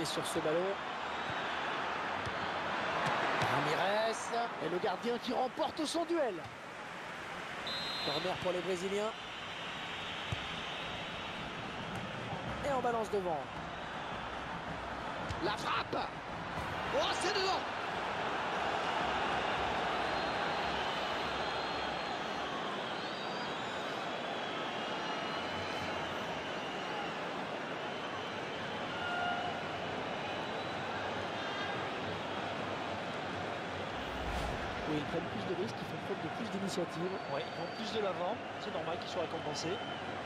s'appuyer sur ce ballon. Ramirez. Et le gardien qui remporte son duel. Corner pour les Brésiliens. Et en balance devant. La frappe. Oh, c'est dedans. Oui, ils prennent plus de risques, ils font preuve de plus d'initiative. Ouais, ils vont plus de l'avant, c'est normal qu'ils soient récompensés.